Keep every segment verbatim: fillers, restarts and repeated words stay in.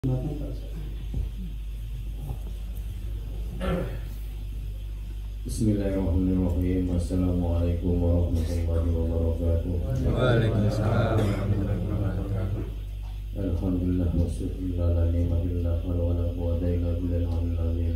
Bismillahirrahmanirrahim. Assalamualaikum warahmatullahi wabarakatuh. Waalaikumsalam warahmatullahi wabarakatuh. Alhamdulillah wassyukrulillah ala ni'matillah wa la quwwata illa billahil aliyyil azim.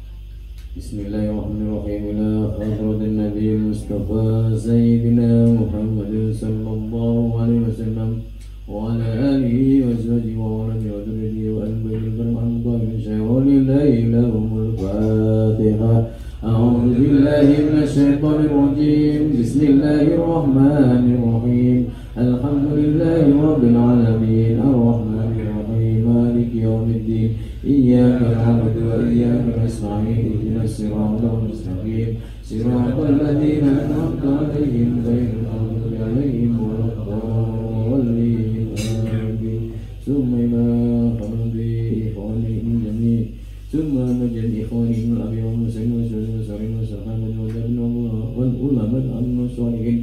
Bismillahirrahmanirrahim. Ila hadratin nabiyil mustafa sayyidina Muhammadin sallallahu alaihi wasallam wa ala alihi wa sahbihi wa ala alihi wa al-baitil karim shaykhul lahumul Fatihah. أعوذ بالله من الشيطان الرجيم. بسم الله الرحمن الرحيم. الحمد لله رب العالمين الرحمن الرحيم مالك يوم الدين. إياك نعبد وإياك نستعين اهدنا الصراط المستقيم صراط الذين أنعمت عليهم غير المغضوب عليهم ولا الضالين آمين. ثم إلى حمد إخوانهم جميعا ثم نجد إخوانهم الأبي والمسلمين والسلام والصحابة والعلماء والصالحين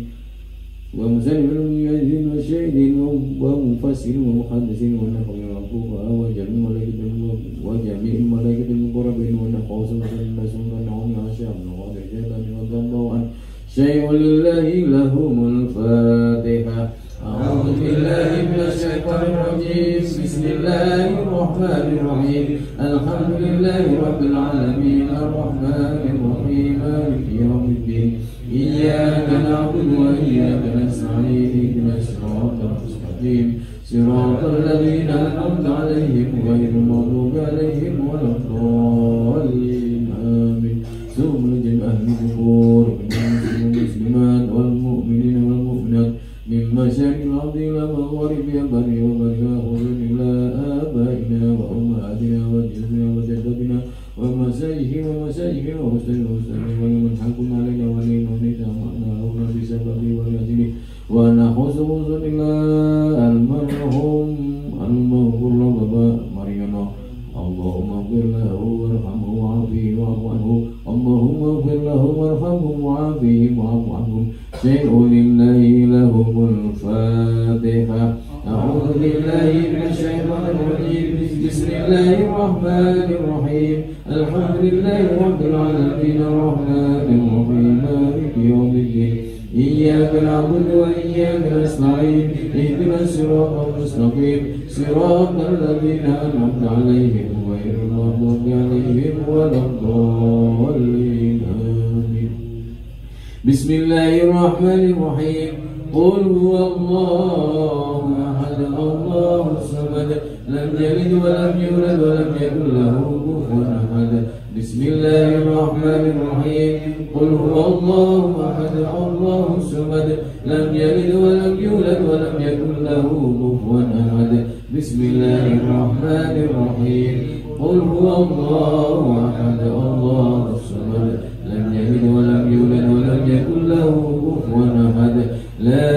ومسلمين والمجاهدين والشهيدين ومفسرين ومحدثين والنحوين والفقهاء وجميع الملائكة وجميع الملائكة المقربين والنحوس والنسون والنعوم والشام والرجال رضي الله عنه شيء لله لهم الفاتحة. أعوذ بالله من الشيطان الرجيم. بسم الله الرحمن الرحيم. الحمد لله رب العالمين الرحمن الرحيم مالك يوم الدين. إياك نعبد وإياك نستعين اهدنا الصراط المستقيم صراط الذين أنعمت عليهم غير المغضوب عليهم ولا الضالين آمين. ثم نجد أهل القبور من المسلمات والمؤمنين والمؤمنات من مشارق الأرض إلى مغاربها البر وبرها خذوا إلى آبائنا وأمهاتنا وجدنا وجدتنا ومساجدنا ومساجدنا ومسلمين ومسلمين ومن حكم علينا ولينا ونتامنا هنا بسبب وليأتني ونحوس وصل إلى المرحوم المغفور له بابا مريم. اللهم اغفر له وارحمه وعافيه واعف عنه. اللهم اغفر له وارحمه وعافيه واعف عنه. شيء لله لهم الفاتحة. أعوذ بالله من الشيطان الرجيم. بسم الله الرحمن الرحيم. الحمد لله رب العالمين الرحمن الرحيم مالك يوم الدين. إياك نعبد وإياك نستعين اهدنا الصراط المستقيم صراط الذين أنعمت عليهم غير المغضوب عليهم ولا الضالين آمين. بسم الله الرحمن الرحيم. قل هو الله أحد الله الصمد لم يلد ولم يولد ولم يكن له كفوا أحد. بسم الله الرحمن الرحيم. قل هو الله أحد الله الصمد لم يلد ولم يولد ولم يكن له كفوا أحد. بسم الله الرحمن الرحيم. قل هو الله أحد الله الصمد لم يلد ولم يولد ولم يكن له كفوا أحد. لا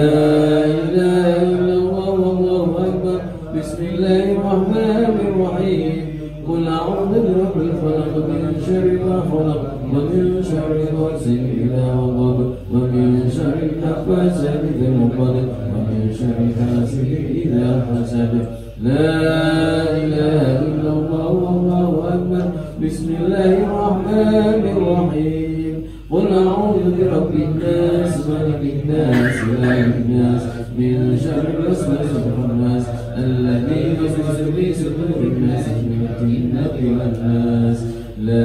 إله إلا الله والله أكبر. بسم الله الرحمن الرحيم. قل أعوذ برب الفلق من شر ما خلق ومن شر غاسق إذا وقب ومن شر النفاثات في العقد ومن شر حاسد إذا حسد. لا إله إلا الله والله أكبر. بسم الله الرحمن الرحيم. قل أعوذ برب الناس ملك الناس إله الناس من شر الوسواس الخناس الذي يوسوس في صدور الناس من الجنة والناس. لا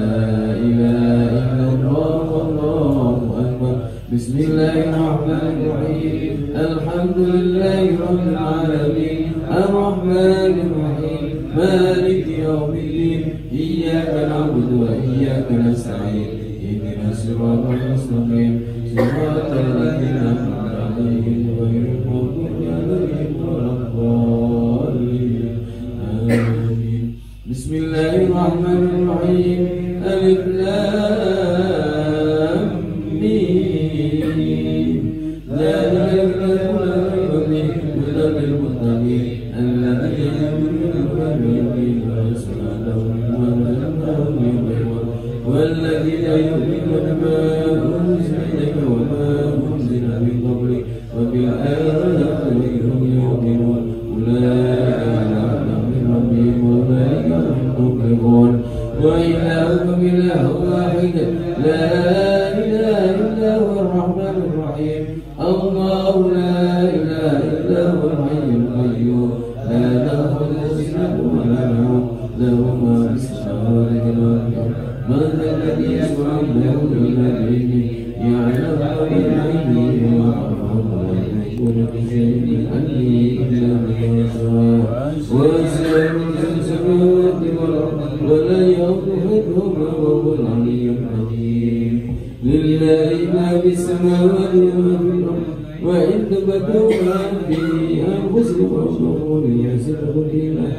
إله إلا الله والله أكبر. بسم الله الرحمن الرحيم. الحمد لله رب العالمين الرحمن الرحيم مالك يوم الدين. إياك نعبد وإياك نستعين اهدنا الصراط المستقيم صراط الذين أنعمت عليهم غير المغضوب عليهم ولا الضالين آمين. بسم الله الرحمن الرحيم. ألف لام ميم ذلك الكتاب لا ريب فيه هدى للمتقين الذين يؤمنون بالغيب ويصلون مما رزقناهم يطيعون والذين يؤمنون بما أنزل إليك وما أنزل من قبلك وبالآخرة هم يوقنون أولئك على هدى من ربهم تفلحون وإلهكم إله واحد لا إله إلا هو الرحمن الرحيم الله لا إله إلا هو الحي القيوم لا تأخذه سنة ولا نوم له ما في السماوات والأرض من ذا الذي يشفع عنده إلا بإذنه يعلم ما بين أيديهم وما يكون بشيء من أمره إلا ما يشاء وسع كرسيه السماوات والأرض ولا يؤوده حفظهما وهو العلي العظيم لله ما في السماوات وما في الأرض وإن تبدوا ما في أنفسكم فهو يسره الإله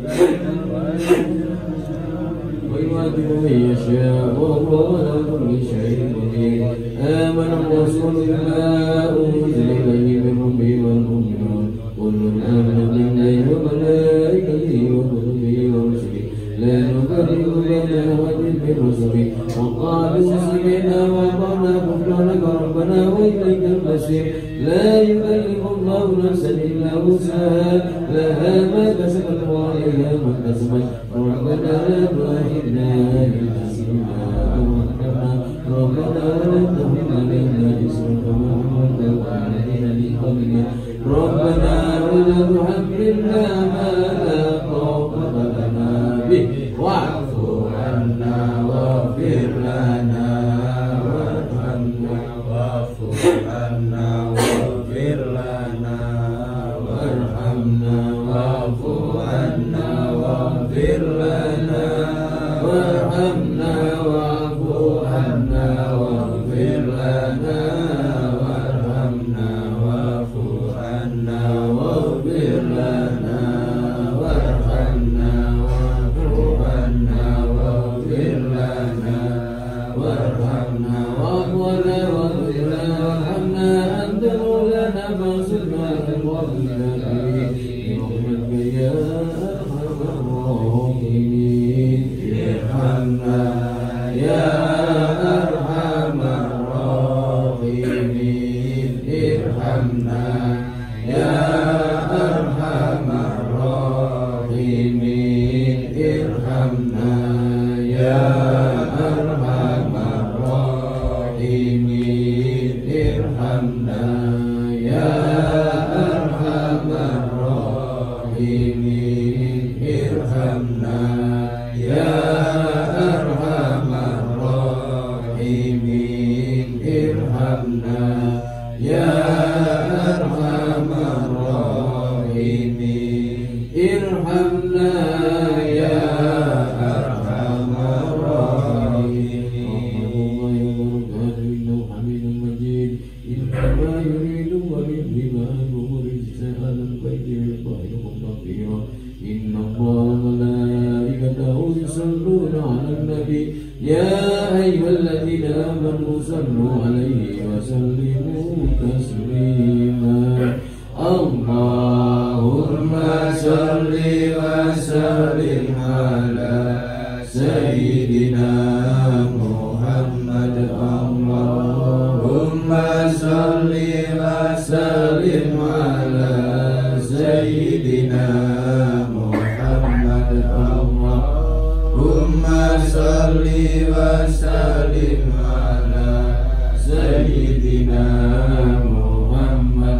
ويعذب من يشاء وهو على كل شيء قدير آمن الرسول بما أنزل إليه من ربه والمؤمنون كل آمن بالله وملائكته وكتبه ورسله لا نفرق بين أحد من رسله وقالوا سمعنا وأطعنا غفرانك ربنا وإليك المصير لا يكلف الله نفسا إلا وسعها لها ما كسبت وعليها ما كسبت ربنا لا تؤاخذنا إن نسينا أو أخطأنا ربنا لا تحمل علينا إصرا كما حملته على الذين من قبلنا ربنا ولا تحملنا ما لا طاقة لنا به واعف عنا واغفر لنا وارحمنا واعف عنا واغفر لنا وارحمنا واعف عنا واغفر لنا وارحمنا واعف عنا واغفر لنا وارحمنا واعف عنا واغفر لنا وارحمنا واعف عنا واغفر لنا وارحمنا واعف عنا واغفر لنا وارحمنا أنت مولانا فانصرنا على القوم الكافرين برحمتك يا أرحم الراحمين ارحمنا يا أرحم الراحمين ارحمنا يا أرحم الراحمين ارحمنا يا أرحم الراحمين ارحمنا يا أرحم الراحمين ارحمنا يا أرحم الراحمين ارحمنا يا أرحم الراحمين ارحمنا يا أرحم الراحمين إنما يريد وليذهب عنكم الرجس أهل البيت ويطهركم تطهيرا إن الله وملائكته يصلون على النبي يا أيها الذين آمنوا صلوا عليه وسلموا تسليما اللهم صل وسلم على سيدنا محمد اللهم صل وسلم على سيدنا محمد اللهم صل وسلم على سيدنا محمد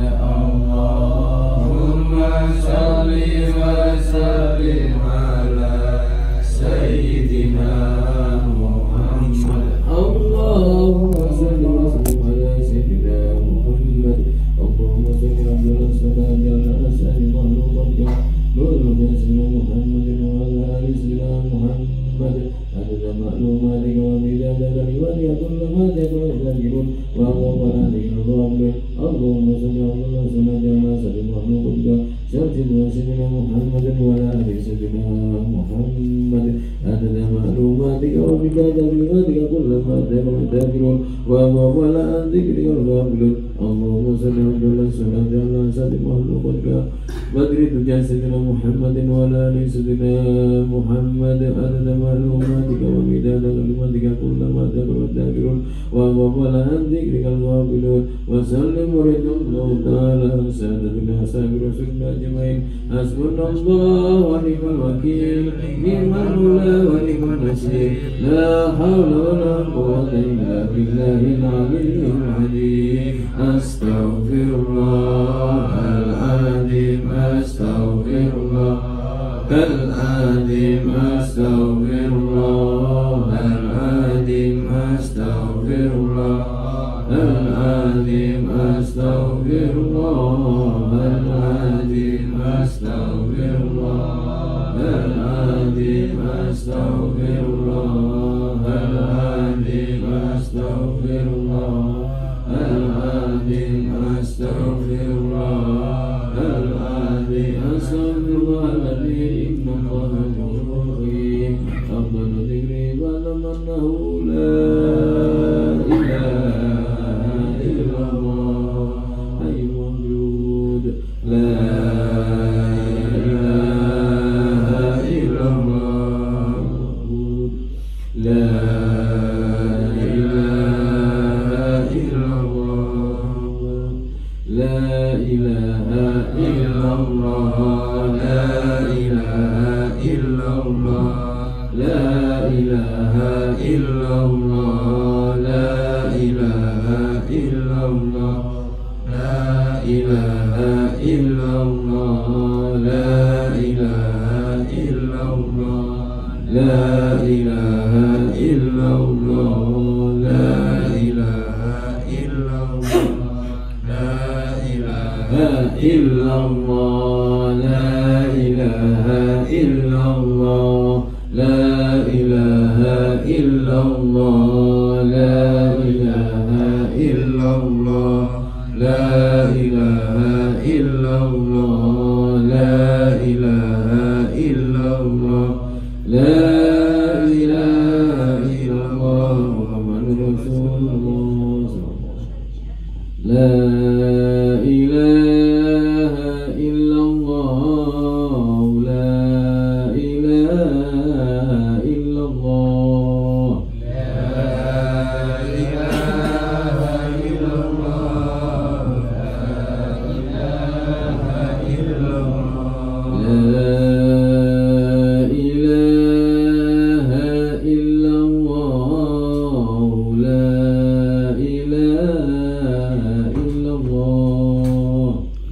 اللهم صل وسلم على سيدنا محمد اللهم صل وسلم على سيدنا محمد اللهم صل على سيدنا محمد نور سيدنا محمد وعلى آل سيدنا محمد عدد معلوماتك ومداد كلماتك كل ما تكون ذاكرون وهو عليك الظالم اللهم صل على سيدنا محمد شرط سيدنا محمد وعلى آل سيدنا محمد عدد معلوماتك ومداد كلماتك كل ما تكون ذاكرون وهو على ذكرك الغافلون اللهم صل على الصلاة على سيد المخلوقات بدر تجاه سيدنا محمد وعلى آل سيدنا محمد عدد معلوماتك ومداد كلماتك كلما ذكر الذاكرون وغفل عن ذكرك الغافلون وسلم ورد الله تعالى سادتنا سابر رسول الله أجمعين حسبنا الله ونعم الوكيل نعم المولى ونعم النصير لا حول ولا قوة إلا بالله العلي العظيم أستغفر الله العظيم أستغفر الله العظيم أستغفر الله العظيم أستغفر الله العظيم أستغفر الله العظيم أستغفر الله العظيم أستغفر الله العظيم أستغفر الله العظيم أستغفر الله العظيم أستغفر الله الذي إن الله غفور رحيم أفضل ذكري فاعلم أنه لا إله إلا الله حي موجود لا إله إلا الله لا لا إله إلا الله لا إله إلا الله لا إله إلا الله لا إله إلا الله لا إله إلا الله لا إله إلا الله لا إله إلا الله لا إله إلا الله إلا الله لا إله إلا الله لا إله إلا الله لا إله إلا الله لا إله إلا الله لا إله إلا الله لا إله إلا الله محمد رسول الله لا إله إلا الله لا إله إلا الله لا إله إلا الله لا إله إلا الله لا إله إلا الله لا إله إلا الله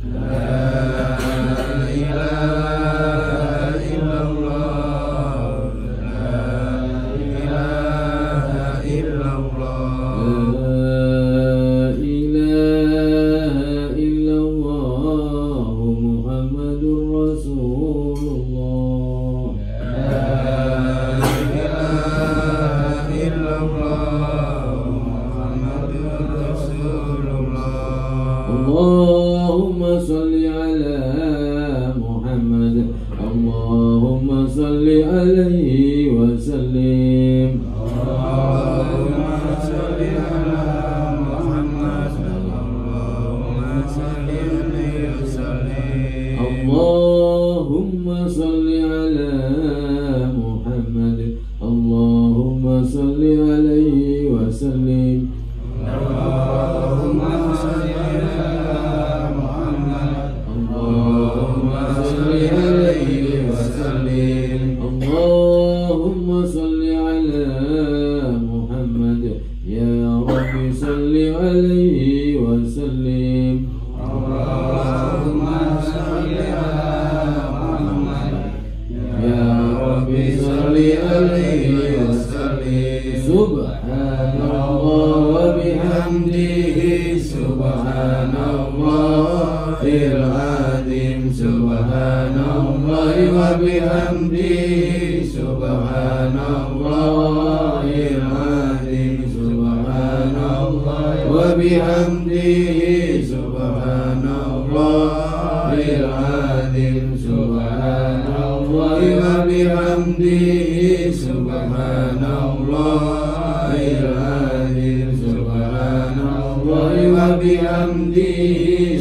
اللهم صل على محمد اللهم صل عليه وسلم اللهم صل على محمد اللهم صل عليه وسلم اللهم صل على محمد اللهم صل عليه وسلم اللهم صل على محمد اللهم صل عليه وسلم اللهم صل على محمد يا رب صل عليه وسلم اللهم صل على محمد يا رب صل عليه وسلم سبحان الله وبحمده سبحان الله العظيم سبحان الله وبحمده سبحان الله العظيم سبحان الله وبحمده سبحان الله العظيم سبحان الله وبحمده سبحان الله العظيم سبحان الله وبحمده bihamdihi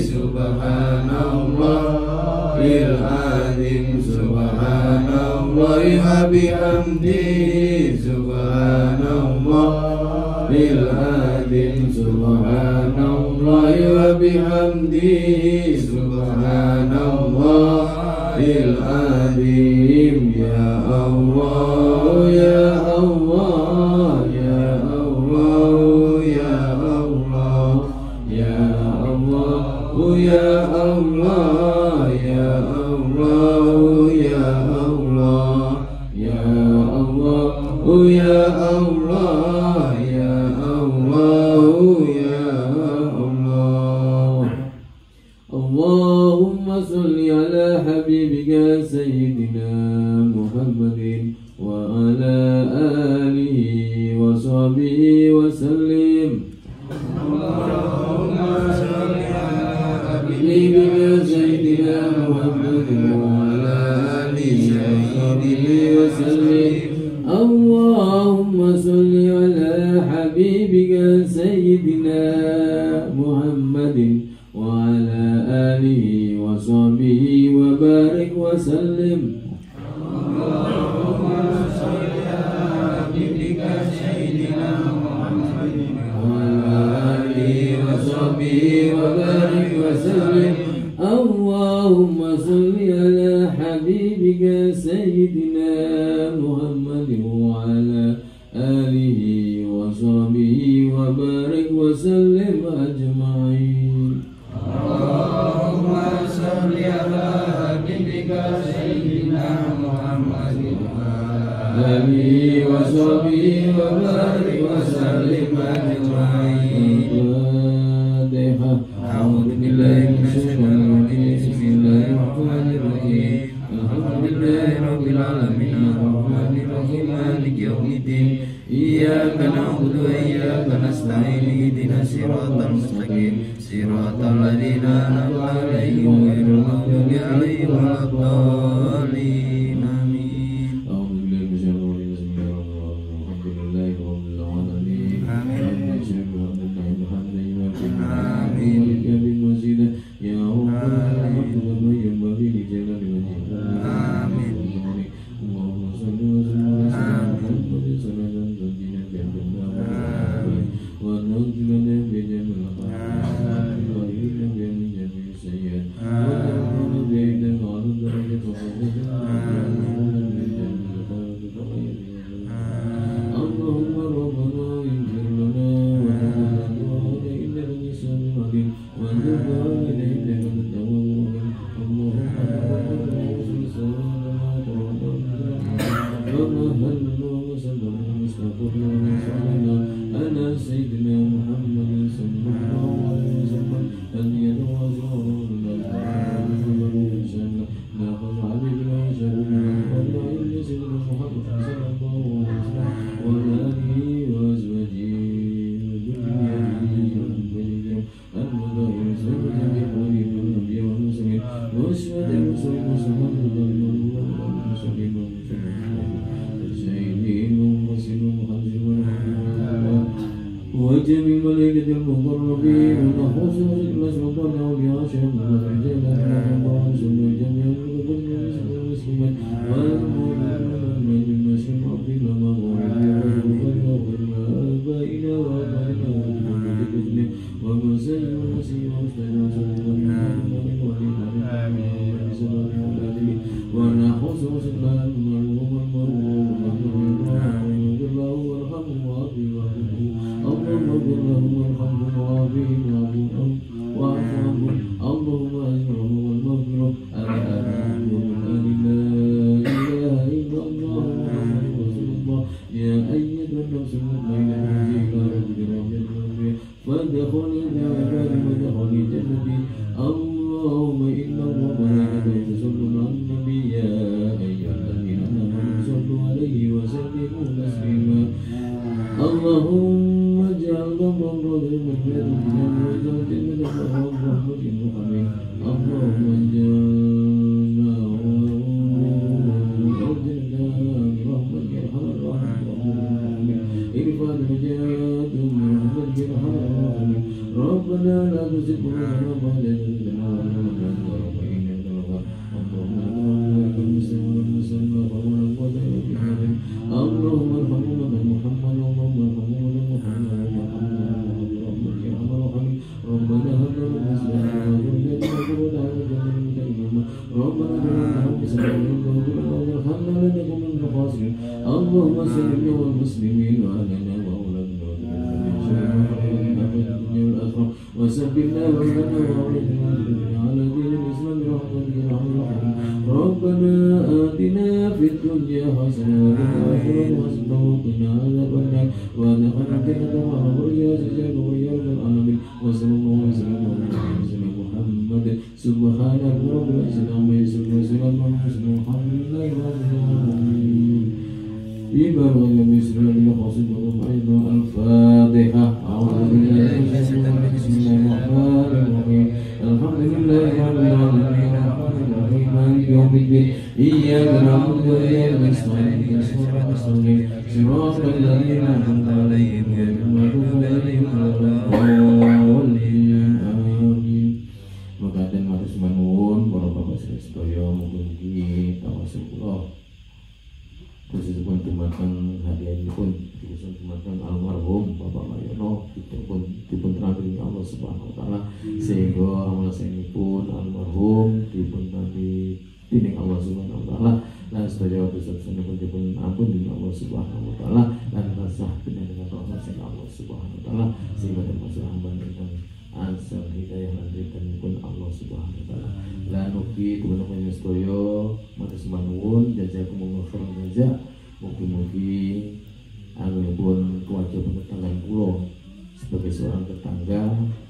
subhanallahil azim subhanallahi wa bihamdihi subhanallahil azim subhanallahi wa bihamdihi subhanallahil azim ya Allah ya Allah ya Allah ya Allah ya Allah ya Allah ya Allah ya Allah ya Allah ya Allah ya Allah ya Allah Allahumma salli ala habibika sayyidina Muhammadin wa ala alihi wa sahbihi wa sallim. Allahumma salli ala habibika sayyidina Muhammadin wa ala alihi wa sahbihi wa sallim. Allahumma salli ala habibika sayyidina Muhammadin wa ala alihi wa sahbihi wa barik wa sallim. Allahumma salli ala habibika sayyidina Muhammadin wa ala alihi wa sahbihi wa barik wa sallim. Allahumma salli ala habibika sayyidina Muhammadin wa ala alihi wa sahbihi wa barik wa sallim ajma'in. Allahumma salli ala habibika sayyidina Muhammadin wa ala alihi wa sahbihi wa barik wa sallim ajma'in. A'udzu billahi minasy syaithanir rajim. Bismillahir rahmanir rahim. Alhamdulillahi rabbil alamin arrahmanir rahim maliki yaumiddin. Iyyaka na'budu wa iyyaka nasta'in ihdinas siratal mustaqim siratal ladzina an'amta 'alaihim ghairil maghdubi 'alaihim waladdallin. Amin. A'udzu billahi minasyaitonir rajim. Alhamdulillahi rabbil alamin. Amin. Ya Allah, yang bagi di jalan wajib. Amin. Allahumma salli wa sallim ala sayyidina Muhammadin wa nuzulana bi jamil khair wa ilna bi jamil sayyid wa nuzulana bi ala darajat wa fadlika Allahumma rabbana ighfir lana wa lana inna lillahi wa inna وجميع الملائكة المقربين ونحوس وسلم سلطان أولياء شهد والرجال الله سلم جميع المسلمين والمؤمنين المسلم عبد الله وآبائنا وآبائنا ومن سلم المسيح واستجاب ونحوس وسلم اللهم ارحمهم وعافهم واعف عنهم اللهم اجرهم والمغفرة الآن ومن لا إله إلا الله محمد رسول الله يا أيها النفس المطمئنة إلى ربك راضية فادخلي عبادي وادخلي جنتي اللهم إن الله وملائكته يصلون على النبي يا أيها الذين آمنوا صلوا عليه وسلموا تسليما اللهم اجعل ضمن رجل من بيت الجنة واجعل جنة الله رحمة المحمد اللهم اجعلنا وجعلنا برحمتك يا ارحم الراحمين ارفع درجاتهم برحمتك يا ارحم الراحمين ربنا لا تزغ قلوبنا بعد إذ هديتنا وهب لنا من لدنك رحمة إنك أنت الوهاب اللهم إنا نسألك المسلمين والمسلمات ولا قوة إلا بالله اللهم ارحم أمة محمد اللهم ارحم أمة محمد برحمتك يا أرحم الراحمين ربنا هب لنا من أزواجنا وذرياتنا قرة أعين واجعلنا ربنا اجعلنا مسلمين وارحمنا لا نكن من الخاسرين اللهم سلم والمسلمين وأهلنا وأولادنا وسبحنا وسلم وعلينا على دين الإسلام برحمتك يا أرحم الراحمين ربنا آتنا في الدنيا حسنة وفي الآخرة حسنة وقنا عذاب النار وادخلنا الجنة مع أبرياء سجاد ويا رب العالمين وصلى الله وسلم على سيدنا محمد سبحان رب العزة عما يصفون وسلام على المرسلين والحمد لله رب العالمين ببركة بسم الله وصلى أيضا الفاتحة أعوذ بالله من الشيطان بسم الله الرحمن الرحيم الحمد لله رب العالمين الرحمن الرحيم مالك يوم الدين إياك نعبد وإياك نستعين اهدنا الصراط المستقيم صراط الذين أنعمت عليهم غير المغضوب عليهم ولا الضالين آمين. Mekaten matur nuwun para bapak sedaya mugi-mugi tawasul kula khususipun dumateng hadiahipun khusus dumateng almarhum Bapak Mariono dipun dipun terakhir Allah Subhanahu wa taala sehingga amal saenipun almarhum dipun tampi dening Allah Subhanahu wa taala lan sedaya dosa-dosanipun dipun ampun dening Allah Subhanahu wa taala lan rasah pinangangan rahmat saking Allah Subhanahu wa taala sehingga termasuk hamba ingkang ansal hidayah lan ridhanipun Allah Subhanahu wa taala lan ugi kebenaran sedaya matur sembahun jazakumullah khairan jazaa mugi-mugi anggenipun kewajiban tetangga kula sebagai seorang tetangga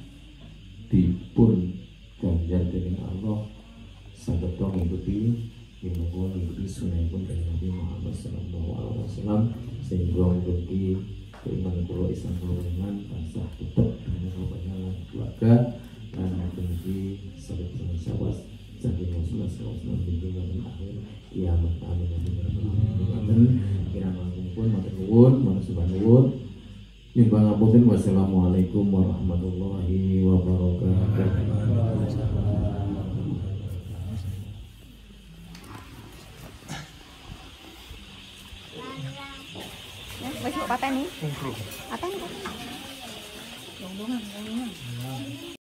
dipun ganjar dening Allah saged mengikuti minangka mengikuti sunahipun Nabi Muhammad sallallahu alaihi wasallam sehingga mugi keimanan kula Islam kula dengan tansah tetep dengan keluarga keluarga dan mugi saged sawas saking Rasulullah sallallahu alaihi wasallam dengan akhir kiamat amin amin kirang pun matur nuwun matur nuwun nyumbang ngapunten wassalamualaikum warahmatullahi wabarakatuh. Wis kok pateni? Pateni kok. Dong-dongan, dong-dongan.